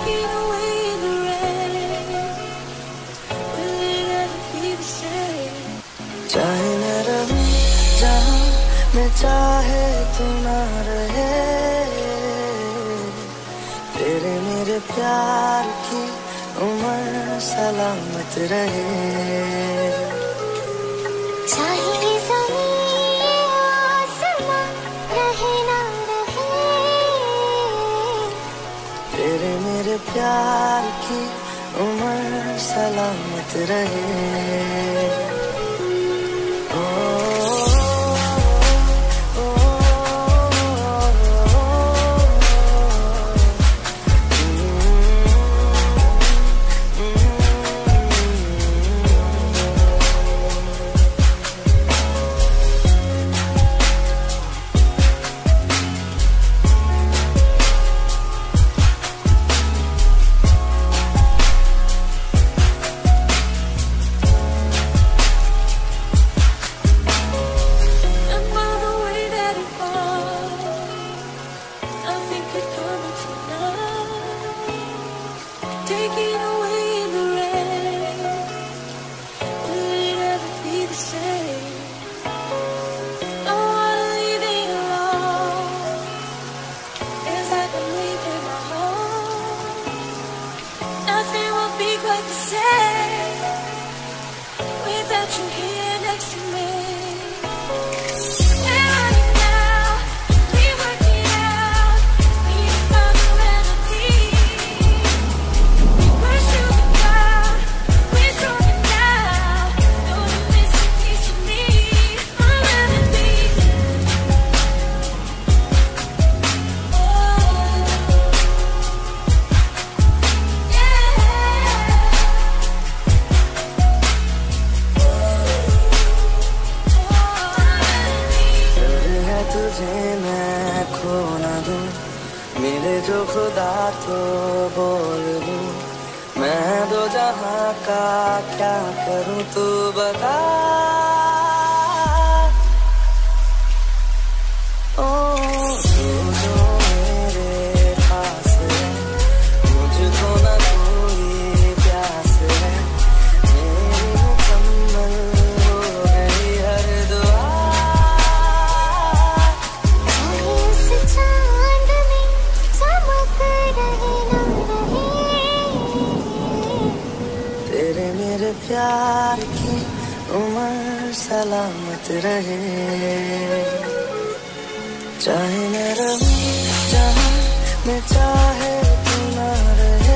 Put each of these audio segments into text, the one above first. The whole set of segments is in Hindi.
Taking away the rain, will it ever be the same? चाहे मैं रहूं जहां मैं चाहे तू ना रहे, तेरे मेरे प्यार की उम्र सलामत रहे। चाहे ज़मीन आसमां रहे ना रहे, तेरे मेरे प्यार की उम्र सलामत रहे। Taking away the rain, will it ever be the same? I wanna leave it alone, feels like I'm leaving my home. Nothing will be quite the same without you here next to me. तुझे मैं खो न दूं, मिले जो खुदा तो बोल दूं, मैं दो जहां का क्या करूं तू बता। ओ तू जो मेरे पास है, मुझको न कोई प्यास है, मेरी मुकम्मल हो गई हर दुआ। तेरे मेरे प्यार की उम्र सलामत रहे। चाहे मैं रहूं जहां मैं चाहे तू ना रहे,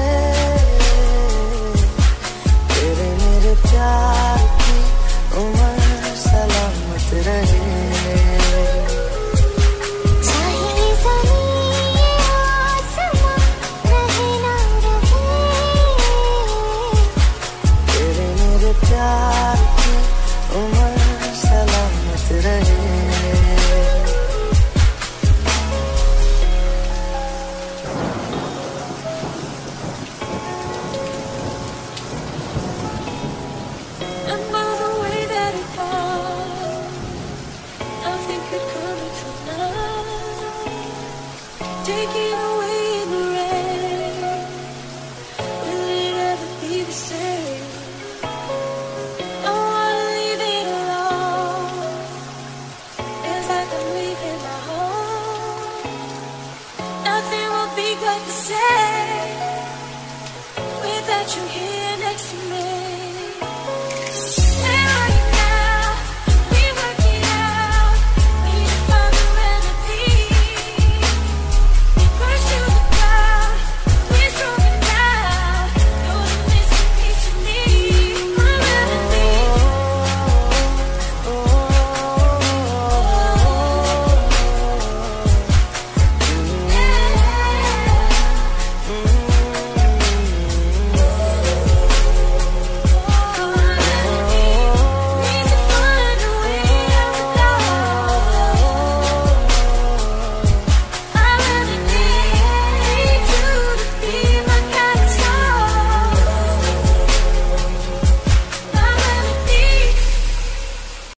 तेरे मेरे प्यार की उम्र सलामत रहे। प्यार की उम्र सलामत रहे। Taking away the rain, will it ever be the same? I wanna leave it alone, feels like I'm leaving my home. Nothing will be quite the same without you here.